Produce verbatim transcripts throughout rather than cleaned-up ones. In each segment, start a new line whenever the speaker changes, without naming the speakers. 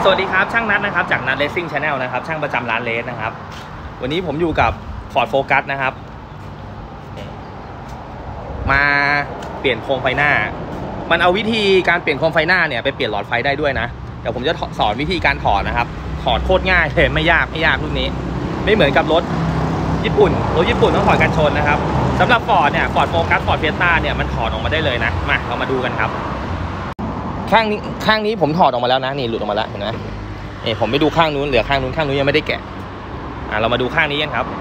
วัสดีครับช่างนัดนะครับจากนัดเลสซิ่งชาแนลนะครับช่างประจำร้านเลสนะครับวันนี้ผมอยู่กับ Ford Focus นะครับมาเปลี่ยนโคมไฟหน้ามันเอาวิธีการเปลี่ยนโคมไฟหน้าเนี่ยไปเปลี่ยนหลอดไฟได้ด้วยนะเดี๋ยวผมจะสอนวิธีการถอดนะครับถอดโคตรง่ายเลยไม่ยากไม่ยากรุ่นนี้ไม่เหมือนกับรถญี่ปุ่นรถญี่ปุ่นต้องถอดกันชนนะครับสำหรับ Ford เนี่ย Ford Focus Ford Fiesta เนี่ยมันถอดออกมาได้เลยนะมาเรามาดูกันครับข้างนี้ข้างนี้ผมถอดออกมาแล้วนะนี่หลุดออกมาแล้วเห็นไหมเอ้ผมไปดูข้างนู้นเหลือข้างนู้นข้างนู้นยังไม่ได้แกะอ่ะเรามาดูข้างนี้กันครับ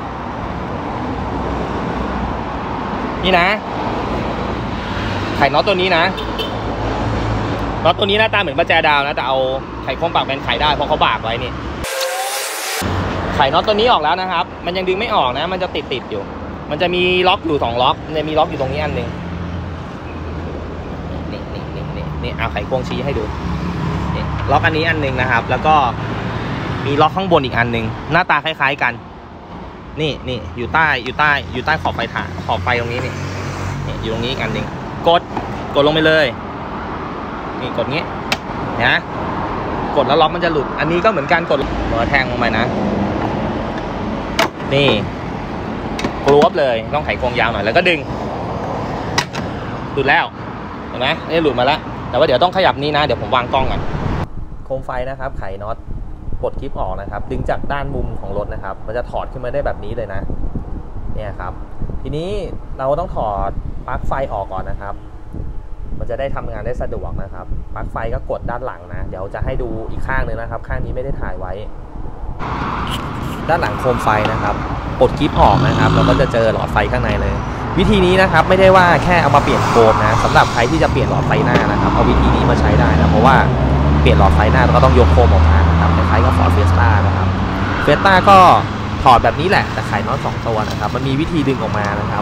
นี่นะไขน็อตตัวนี้นะน็อตตัวนี้หน้าตาเหมือนประแจดาวนะแต่เอาไขควงปากเป็นไขได้เพราะเขาบากไว้นี่ไขน็อตตัวนี้ออกแล้วนะครับมันยังดึงไม่ออกนะมันจะติดติดอยู่มันจะมีล็อกอยู่สองล็อกจะมีล็อกอยู่ตรงนี้อันหนึ่งนี่นี่นี่นี่นี่เอาไขควงชี้ให้ดูนี่ล็อกอันนี้อันหนึ่งนะครับแล้วก็มีล็อกข้างบนอีกอันหนึ่งหน้าตาคล้ายๆกันนี่นี่อยู่ใต้อยู่ใต้อยู่ใต้ขอบไฟถ่านขอบไฟตรงนี้นี่นี่อยู่ตรงนี้อีกอันหนึ่งกดกดลงไปเลยนี่กดงี้นะกดแล้วล็อกมันจะหลุดอันนี้ก็เหมือนกันกดหัวแทงลงไปนะนี่กรวบเลยต้องไขควงยาวหน่อยแล้วก็ดึงหลุดแล้วเห็นไหมนี่หลุดมาแล้วแต่ว่าเดี๋ยวต้องขยับนี้นะเดี๋ยวผมวางกล้องก่อนโคมไฟนะครับไขน็อตปลดคลิปออกนะครับดึงจากด้านมุมของรถนะครับมันจะถอดขึ้นมาได้แบบนี้เลยนะเนี่ยครับทีนี้เราต้องถอดปลั๊กไฟออกก่อนนะครับมันจะได้ทำงานได้สะดวกนะครับปลั๊กไฟก็กดด้านหลังนะเดี๋ยวจะให้ดูอีกข้างหนึ่งนะครับข้างนี้ไม่ได้ถ่ายไว้ด้านหลังโคมไฟนะครับปลดคลิปออกนะครับเราก็จะเจอหลอดไฟข้างในเลยวิธีนี้นะครับไม่ได้ว่าแค่เอามาเปลี่ยนโคมนะสำหรับใครที่จะเปลี่ยนหลอดไฟหน้านะครับเอาวิธีนี้มาใช้ได้นะเพราะว่าเปลี่ยนหลอดไฟหน้าเราก็ต้องยกโคมออกมานะครับคล้ายๆกับ Ford Fiesta นะครับ Fiesta ก็ถอดแบบนี้แหละแต่ไขน็อตสองตัวนะครับมันมีวิธีดึงออกมานะครับ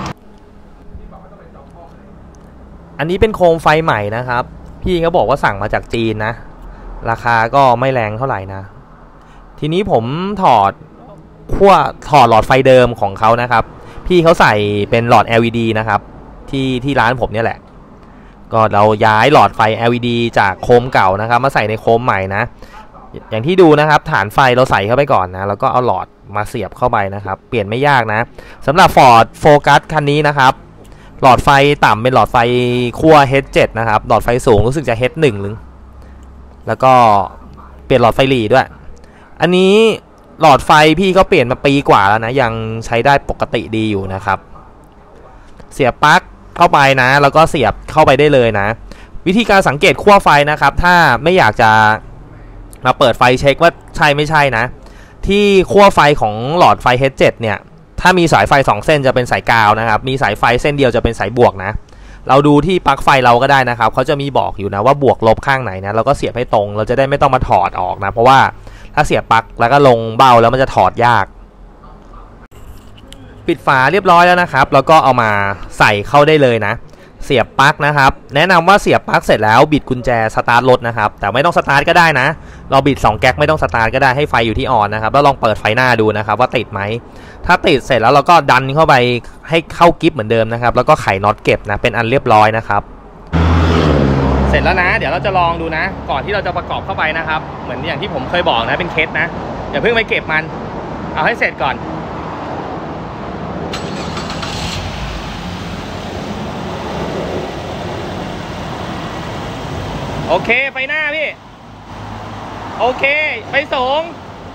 อันนี้เป็นโคมไฟใหม่นะครับพี่เขาบอกว่าสั่งมาจากจีนนะราคาก็ไม่แรงเท่าไหร่นะทีนี้ผมถอดขั้วถอดหลอดไฟเดิมของเขานะครับพี่เขาใส่เป็นหลอด แอล อี ดี นะครับที่ที่ร้านผมเนี่ยแหละก็เราย้ายหลอดไฟ แอล อี ดี จากโคมเก่านะครับมาใส่ในโคมใหม่นะอย่างที่ดูนะครับฐานไฟเราใส่เข้าไปก่อนนะแล้วก็เอาหลอดมาเสียบเข้าไปนะครับเปลี่ยนไม่ยากนะสำหรับ Ford Focus คันนี้นะครับหลอดไฟต่ำเป็นหลอดไฟขั้ว เอช เซเว่น นะครับหลอดไฟสูงรู้สึกจะ เอช หนึ่ง หรือแล้วก็เปลี่ยนหลอดไฟหลีด้วยอันนี้หลอดไฟพี่ก็เปลี่ยนมาปีกว่าแล้วนะยังใช้ได้ปกติดีอยู่นะครับเสียบปลั๊กเข้าไปนะแล้วก็เสียบเข้าไปได้เลยนะวิธีการสังเกตขั้วไฟนะครับถ้าไม่อยากจะมาเปิดไฟเช็คว่าใช่ไม่ใช่นะที่ขั้วไฟของหลอดไฟ เอช เซเว่น เนี่ยถ้ามีสายไฟสองเส้นจะเป็นสายกาวนะครับมีสายไฟเส้นเดียวจะเป็นสายบวกนะเราดูที่ปลั๊กไฟเราก็ได้นะครับเขาจะมีบอกอยู่นะว่าบวกลบข้างไหนนะเราก็เสียบให้ตรงเราจะได้ไม่ต้องมาถอดออกนะเพราะว่าถ้าเสียบปลั๊กแล้วก็ลงเบ้าแล้วมันจะถอดยากปิดฝาเรียบร้อยแล้วนะครับแล้วก็เอามาใส่เข้าได้เลยนะเสียบปลั๊กนะครับแนะนำว่าเสียบปลั๊กเสร็จแล้วบิดกุญแจสตาร์ทรถนะครับแต่ไม่ต้องสตาร์ทก็ได้นะเราบิดสองแก๊กไม่ต้องสตาร์ทก็ได้ให้ไฟอยู่ที่ออนนะครับแล้วลองเปิดไฟหน้าดูนะครับว่าติดไหมถ้าติดเสร็จแล้วเราก็ดันเข้าไปให้เข้ากิ๊บเหมือนเดิมนะครับแล้วก็ไขน็อตเก็บนะเป็นอันเรียบร้อยนะครับเสร็จแล้วนะเดี๋ยวเราจะลองดูนะก่อนที่เราจะประกอบเข้าไปนะครับเหมือนอย่างที่ผมเคยบอกนะเป็นเคสนะอย่าเพิ่งไปเก็บมันเอาให้เสร็จก่อนโอเคไฟหน้าพี่โอเคไปสูง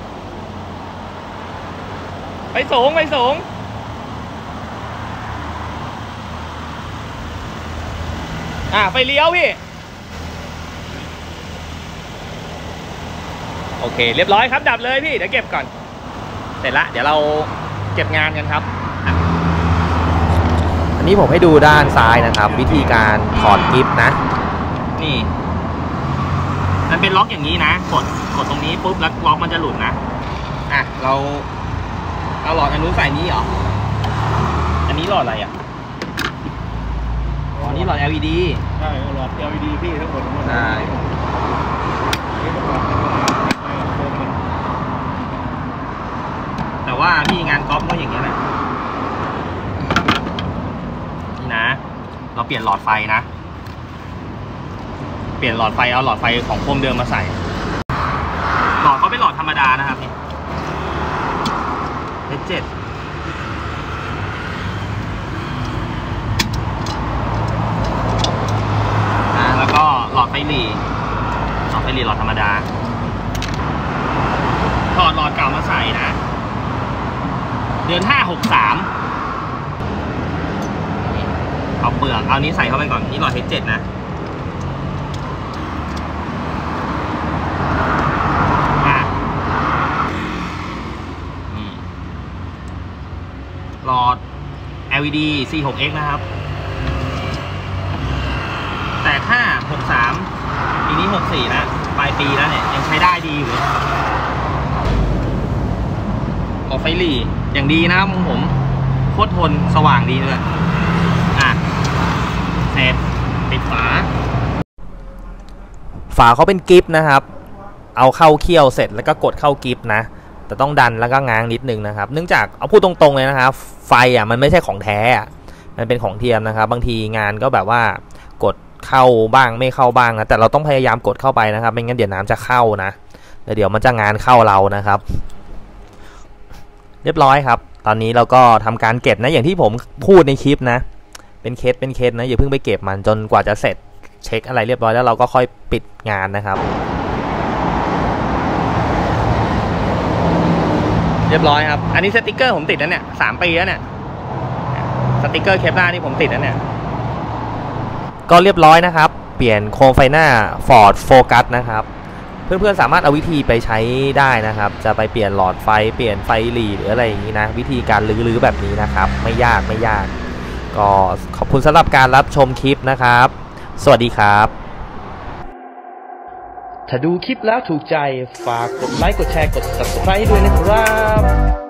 ไปสูงไปสูงอ่ะไฟเลี้ยวพี่โอเคเรียบร้อยครับดับเลยพี่เดี๋ยวเก็บก่อนเสร็จละเดี๋ยวเราเก็บงานกันครับอันนี้ผมให้ดูด้านซ้ายนะครับวิธีการถอดกิ๊บนะนี่มันเป็นล็อกอย่างนี้นะกดกดตรงนี้ปุ๊บแล้วล็อกมันจะหลุดนะอ่ะเราเอาหลอดอันนู้นใส่นี้เหรออันนี้หลอดอะไรอ่ะอันนี้หลอด แอล อี ดี
ใช่หลอด แอล อี ดี พี่ทั้งหมดทั้งหมดใช่
แต่ว่าพี่งานก๊อปก็อย่างเงี้ยแหละนี่นะเราเปลี่ยนหลอดไฟนะ เปลี่ยนหลอดไฟเอาหลอดไฟของโคมเดิมมาใส่หลีหลอดธรรมดาถอดหลอดเก่ามาใส่นะเดือนห้าหกสามเอาเปลือกเอานี้ใส่เข้าไปก่อนนี่หลอด เอช เจ็ด นะหลอด แอล อี ดี ซี หก เอ็กซ์ นะครับแต่ถ้าหกสามปีนี้หกสี่แล้วปลายปีแล้วเนี่ยยังใช้ได้ดีอยู่เลยหลอดไฟหลีอย่างดีนะครับของผมโคตรทนสว่างดีด้วยอ่ะเสร็จปิดฝาฝาเขาเป็นกิฟต์นะครับเอาเข้าเคี่ยวเสร็จแล้วก็กดเข้ากิฟต์นะแต่ต้องดันแล้วก็ง้างนิดนึงนะครับเนื่องจากเอาพูดตรงๆเลยนะครับไฟอ่ะมันไม่ใช่ของแท้อ่ะมันเป็นของเทียมนะครับบางทีงานก็แบบว่ากดเข้าบ้างไม่เข้าบ้างนะแต่เราต้องพยายามกดเข้าไปนะครับไม่งั้นเดี๋ยวน้ำจะเข้านะแล้วเดี๋ยวมันจะงานเข้าเรานะครับเรียบร้อยครับตอนนี้เราก็ทำการเก็บนะอย่างที่ผมพูดในคลิปนะเป็นเคสเป็นเคสนะอย่าเพิ่งไปเก็บมันจนกว่าจะเสร็จเช็คอะไรเรียบร้อยแล้วเราก็ค่อยปิดงานนะครับเรียบร้อยครับอันนี้สติกเกอร์ผมติดแล้วเนี่ยสามปีแล้วเนี่ยสติกเกอร์เคปหน้านี่ผมติดแล้วเนี่ยก็เรียบร้อยนะครับเปลี่ยนโคมไฟหน้า Ford Focus นะครับเพื่อนๆสามารถเอาวิธีไปใช้ได้นะครับจะไปเปลี่ยนหลอดไฟเปลี่ยนไฟหลีหรืออะไรอย่างนี้นะวิธีการลื้อๆแบบนี้นะครับไม่ยากไม่ยากก็ขอบคุณสำหรับการรับชมคลิปนะครับสวัสดีครับถ้าดูคลิปแล้วถูกใจฝากกดไลค์กดแชร์กด ซับสไครบ์ ด้วยนะครับ